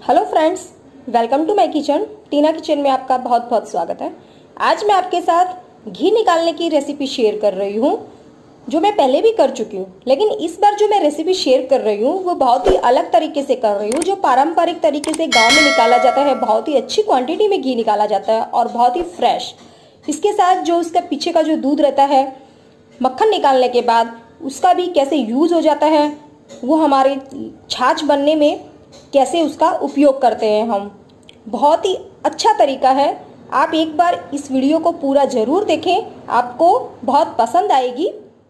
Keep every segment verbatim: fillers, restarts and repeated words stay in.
Hello friends, welcome to my kitchen. Tina kitchen में आपका बहुत बहुत स्वागत है। आज मैं आपके साथ घी निकालने की रेसिपी शेयर कर रही हूँ, जो मैं पहले भी कर चुकी हूँ, लेकिन इस बार जो मैं रेसिपी शेयर कर रही हूँ वो बहुत ही अलग तरीके से कर रही हूँ। जो पारंपरिक तरीके से गांव में निकाला जाता है, बहुत ही अच्छी क्वांटिटी में घी निकाला जाता है और बहुत ही फ्रेश। इसके साथ जो उसका पीछे का जो दूध रहता है, मक्खन निकालने के बाद उसका भी कैसे यूज हो जाता है, वो हमारे छाछ बनने में कैसे उसका उपयोग करते हैं हम। बहुत ही अच्छा तरीका है। आप एक बार इस वीडियो को पूरा जरूर देखें, आपको बहुत पसंद आएगी।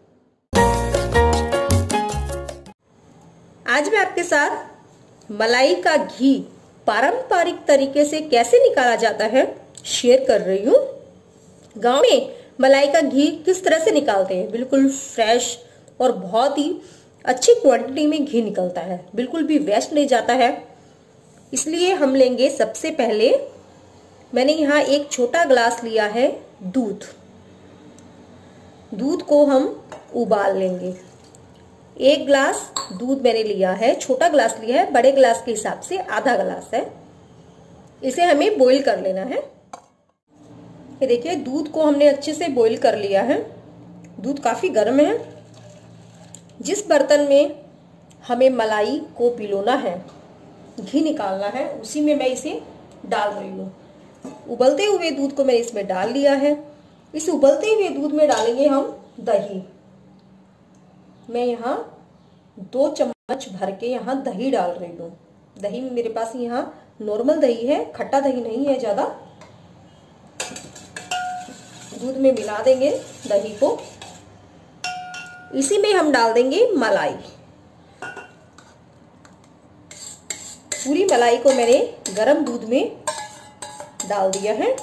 आज मैं आपके साथ मलाई का घी पारंपरिक तरीके से कैसे निकाला जाता है शेयर कर रही हूँ। गांव में मलाई का घी किस तरह से निकालते हैं, बिल्कुल फ्रेश और बहुत ही अच्छी क्वांटिटी में घी निकलता है, बिल्कुल भी वेस्ट नहीं जाता है। इसलिए हम लेंगे, सबसे पहले मैंने यहाँ एक छोटा ग्लास लिया है दूध। दूध को हम उबाल लेंगे। एक ग्लास दूध मैंने लिया है, छोटा ग्लास लिया है, बड़े ग्लास के हिसाब से आधा ग्लास है। इसे हमें बॉईल कर लेना है। ये देखिए, दूध को हमने अच्छे से बॉईल कर लिया है। दूध काफी गर्म है। जिस बर्तन में हमें मलाई को पिलोना है, घी निकालना है, उसी में मैं इसे डाल रही हूँ। उबलते हुए दूध को मैंने इसमें डाल लिया है। इस उबलते हुए दूध में डालेंगे हम दही। मैं यहाँ दो चम्मच भर के यहाँ दही डाल रही हूँ। दही मेरे पास यहाँ नॉर्मल दही है, खट्टा दही नहीं है ज्यादा। दूध में मिला देंगे दही को। इसी में हम डाल देंगे मलाई। पूरी मलाई को मैंने गरम दूध में डाल दिया है।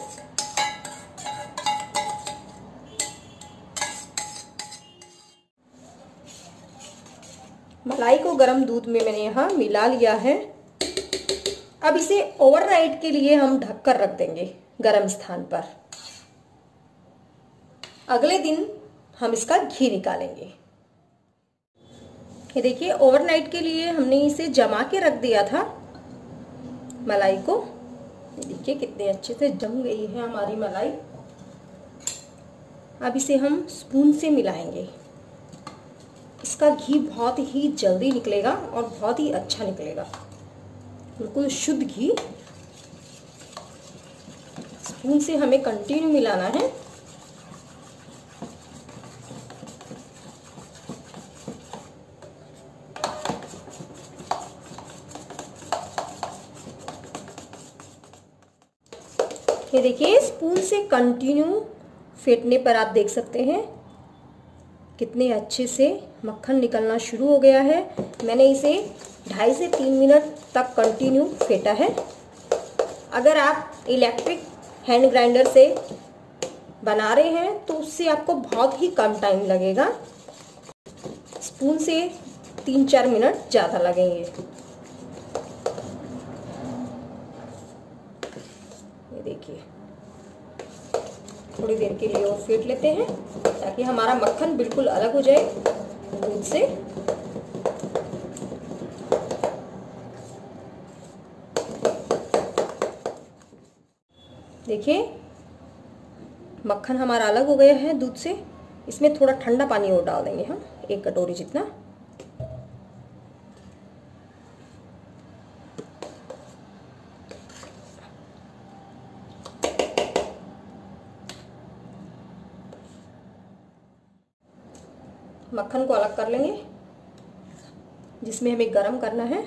मलाई को गरम दूध में मैंने यहाँ मिला लिया है। अब इसे ओवरनाइट के लिए हम ढक कर रख देंगे गरम स्थान पर। अगले दिन हम इसका घी निकालेंगे। ये देखिए, ओवरनाइट के लिए हमने इसे जमा के रख दिया था मलाई को। देखिए कितने अच्छे से जम गई है हमारी मलाई। अब इसे हम स्पून से मिलाएंगे। इसका घी बहुत ही जल्दी निकलेगा और बहुत ही अच्छा निकलेगा, बिल्कुल शुद्ध घी। स्पून से हमें कंटिन्यू मिलाना है। ये देखिए, स्पून से कंटिन्यू फेंटने पर आप देख सकते हैं कितने अच्छे से मक्खन निकलना शुरू हो गया है। मैंने इसे ढाई से तीन मिनट तक कंटिन्यू फेंटा है। अगर आप इलेक्ट्रिक हैंड ग्राइंडर से बना रहे हैं तो उससे आपको बहुत ही कम टाइम लगेगा। स्पून से तीन चार मिनट ज़्यादा लगेंगे। देखिए, थोड़ी देर के लिए और फेंट लेते हैं ताकि हमारा मक्खन बिल्कुल अलग हो जाए दूध से। देखिए, मक्खन हमारा अलग हो गया है दूध से। इसमें थोड़ा ठंडा पानी और डाल देंगे हम, एक कटोरी जितना। मक्खन को अलग कर लेंगे, जिसमें हमें गरम करना है।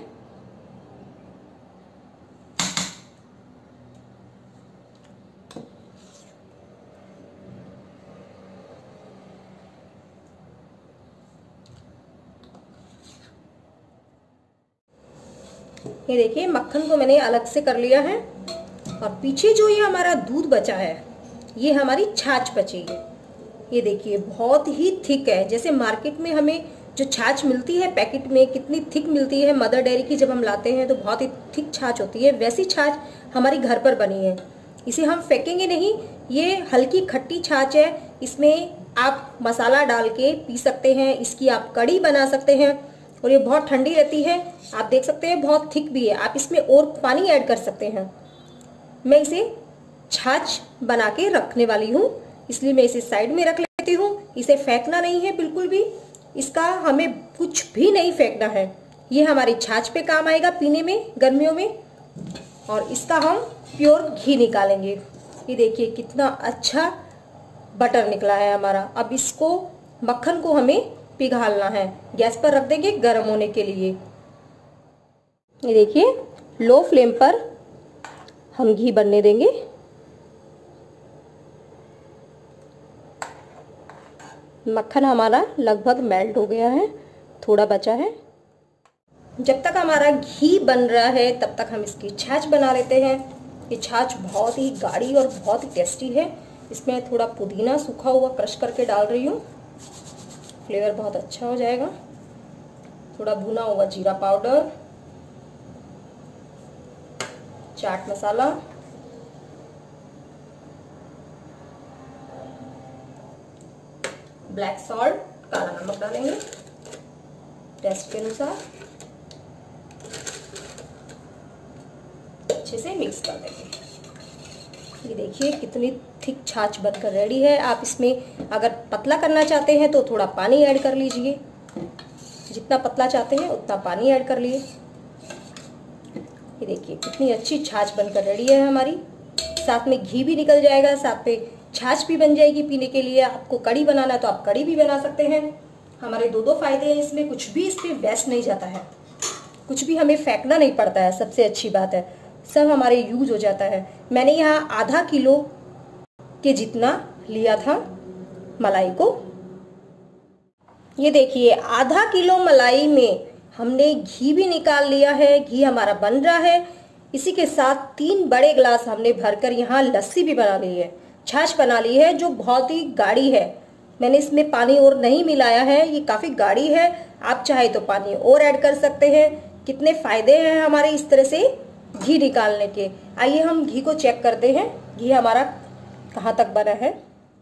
ये देखिए, मक्खन को मैंने अलग से कर लिया है। और पीछे जो ये हमारा दूध बचा है, ये हमारी छाछ बची है। ये देखिए, बहुत ही थिक है। जैसे मार्केट में हमें जो छाछ मिलती है पैकेट में, कितनी थिक मिलती है मदर डेयरी की, जब हम लाते हैं तो बहुत ही थिक छाछ होती है, वैसी छाछ हमारी घर पर बनी है। इसे हम फेंकेंगे नहीं। ये हल्की खट्टी छाछ है। इसमें आप मसाला डाल के पी सकते हैं, इसकी आप कढ़ी बना सकते हैं। और ये बहुत ठंडी रहती है। आप देख सकते हैं बहुत थिक भी है, आप इसमें और पानी ऐड कर सकते हैं। मैं इसे छाछ बना के रखने वाली हूँ, इसलिए मैं इसे साइड में रख लेती हूँ। इसे फेंकना नहीं है बिल्कुल भी, इसका हमें कुछ भी नहीं फेंकना है। ये हमारी छाछ पे काम आएगा पीने में गर्मियों में। और इसका हम प्योर घी निकालेंगे। ये देखिए कितना अच्छा बटर निकला है हमारा। अब इसको मक्खन को हमें पिघालना है, गैस पर रख देंगे गर्म होने के लिए। ये देखिए लो फ्लेम पर हम घी बनने देंगे। मक्खन हमारा लगभग मेल्ट हो गया है, थोड़ा बचा है। जब तक हमारा घी बन रहा है तब तक हम इसकी छाछ बना लेते हैं। ये छाछ बहुत ही गाढ़ी और बहुत ही टेस्टी है। इसमें थोड़ा पुदीना सूखा हुआ क्रश करके डाल रही हूँ, फ्लेवर बहुत अच्छा हो जाएगा। थोड़ा भुना हुआ जीरा powder, chaat masala, black salt, काला नमक डालेंगे टेस्ट के अनुसार। अच्छे से मिक्स कर देंगे। ये देखिए कितनी थिक छाछ बनकर रेडी है। आप इसमें अगर पतला करना चाहते हैं तो थोड़ा पानी ऐड कर लीजिए, जितना पतला चाहते हैं उतना पानी ऐड कर लिए। ये देखिए कितनी अच्छी छाछ बनकर रेडी है हमारी। साथ में घी भी निकल जाएगा, साथ में छाछ भी बन जाएगी पीने के लिए। आपको कड़ी बनाना है तो आप कड़ी भी बना सकते हैं। हमारे दो दो फायदे हैं इसमें, कुछ भी इसमें वेस्ट नहीं जाता है, कुछ भी हमें फेंकना नहीं पड़ता है। सबसे अच्छी बात है सब हमारे यूज हो जाता है। मैंने यहाँ आधा किलो के जितना लिया था मलाई को। ये देखिए आधा किलो मलाई में हमने घी भी निकाल लिया है, घी हमारा बन रहा है। इसी के साथ तीन बड़े गिलास हमने भरकर यहाँ लस्सी भी बना ली है, छाछ बना ली है, जो बहुत ही गाढ़ी है। मैंने इसमें पानी और नहीं मिलाया है, ये काफी गाढ़ी है। आप चाहे तो पानी और ऐड कर सकते हैं। कितने फायदे हैं हमारे इस तरह से घी निकालने के। आइए हम घी को चेक करते हैं, घी हमारा कहाँ तक बना है।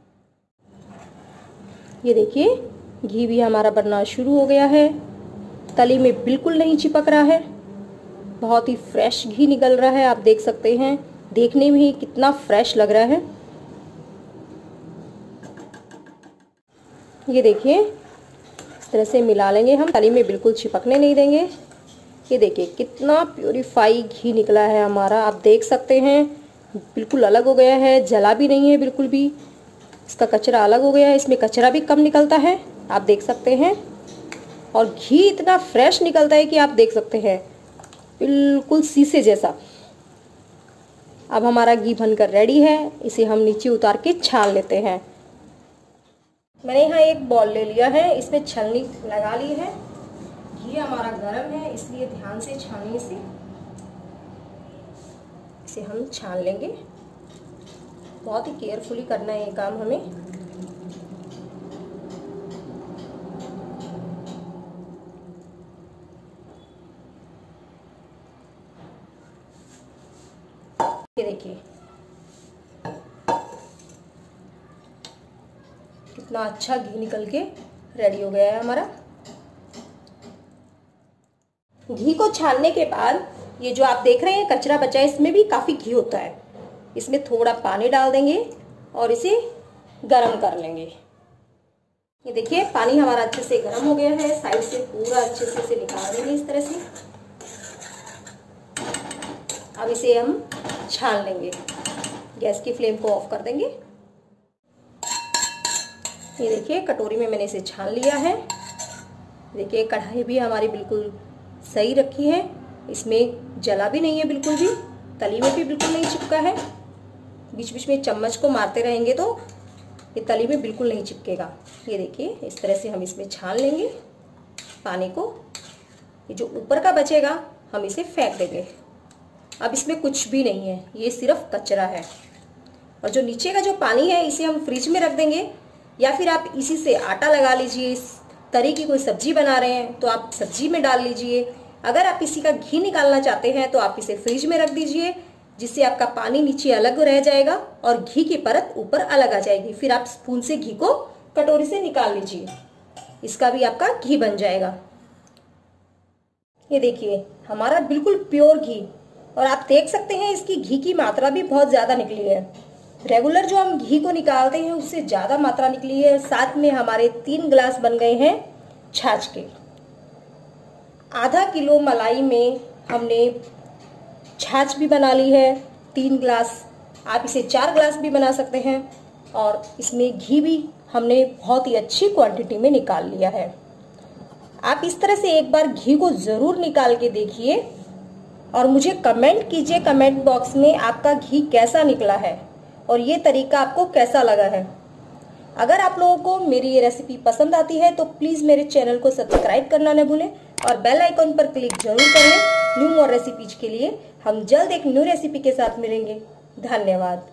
ये देखिए घी भी हमारा बनना शुरू हो गया है, तली में बिल्कुल नहीं चिपक रहा है, बहुत ही फ्रेश घी निकल रहा है। आप देख सकते हैं, देखने में ही कितना फ्रेश लग रहा है। ये देखिए इस तरह से मिला लेंगे हम, तली में बिल्कुल चिपकने नहीं देंगे। ये देखिए कितना प्योरीफाई घी निकला है हमारा। आप देख सकते हैं बिल्कुल अलग हो गया है, जला भी नहीं है बिल्कुल भी। इसका कचरा अलग हो गया है, इसमें कचरा भी कम निकलता है, आप देख सकते हैं। और घी इतना फ्रेश निकलता है कि आप देख सकते हैं बिल्कुल शीशे जैसा। अब हमारा घी बनकर रेडी है, इसे हम नीचे उतार के छान लेते हैं। मैंने यहाँ एक बॉल ले लिया है, इसमें छलनी लगा ली है। घी हमारा गर्म है इसलिए ध्यान से छानने से इसे हम छान लेंगे। बहुत ही केयरफुली करना है ये काम हमें। ये देखिए कितना अच्छा घी निकल के रेडी हो गया है हमारा। घी को छानने के बाद ये जो आप देख रहे हैं कचरा बचा है, इसमें भी काफी घी होता है। इसमें थोड़ा पानी डाल देंगे और इसे गरम कर लेंगे। ये देखिए पानी हमारा अच्छे से गरम हो गया है, साइड से पूरा अच्छे से इसे निकाल देंगे इस तरह से। अब इसे हम छान लेंगे, गैस की फ्लेम को ऑफ कर देंगे। ये देखिए कटोरी में मैंने इसे छान लिया है। देखिए कढ़ाई भी हमारी बिल्कुल सही रखी है, इसमें जला भी नहीं है बिल्कुल भी, तली में भी बिल्कुल नहीं चिपका है। बीच बीच में चम्मच को मारते रहेंगे तो ये तली में बिल्कुल नहीं चिपकेगा। ये देखिए इस तरह से हम इसमें छान लेंगे पानी को। ये जो ऊपर का बचेगा हम इसे फेंक देंगे। अब इसमें कुछ भी नहीं है, ये सिर्फ कचरा है। और जो नीचे का जो पानी है इसे हम फ्रिज में रख देंगे, या फिर आप इसी से आटा लगा लीजिए। इस तरह की कोई सब्जी बना रहे हैं तो आप सब्जी में डाल लीजिए। अगर आप इसी का घी निकालना चाहते हैं तो आप इसे फ्रिज में रख दीजिए, जिससे आपका पानी नीचे अलग रह जाएगा और घी की परत ऊपर अलग आ जाएगी। फिर आप स्पून से घी को कटोरी से निकाल लीजिए, इसका भी आपका घी बन जाएगा। ये देखिए हमारा बिल्कुल प्योर घी, और आप देख सकते हैं इसकी घी की मात्रा भी बहुत ज्यादा निकली है। रेगुलर जो हम घी को निकालते हैं उससे ज्यादा मात्रा निकली है। साथ में हमारे तीन गिलास बन गए हैं छाछ के। आधा किलो मलाई में हमने छाछ भी बना ली है तीन गिलास, आप इसे चार गिलास भी बना सकते हैं। और इसमें घी भी हमने बहुत ही अच्छी क्वांटिटी में निकाल लिया है। आप इस तरह से एक बार घी को जरूर निकाल के देखिए और मुझे कमेंट कीजिए कमेंट बॉक्स में आपका घी कैसा निकला है और ये तरीका आपको कैसा लगा है। अगर आप लोगों को मेरी ये रेसिपी पसंद आती है तो प्लीज मेरे चैनल को सब्सक्राइब करना न भूलें और बेल आइकन पर क्लिक जरूर करें न्यू मोर रेसिपीज के लिए। हम जल्द एक न्यू रेसिपी के साथ मिलेंगे। धन्यवाद।